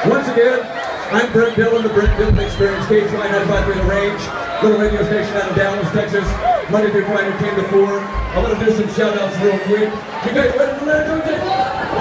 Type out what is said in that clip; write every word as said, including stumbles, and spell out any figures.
Once again, I'm Brent Dillon, the Brent Dillon Experience, K H Y ninety-five through the range, little radio station out of Dallas, Texas, Monday through Friday, ten to four. I'm going to do some shout outs real quick. You guys ready for that?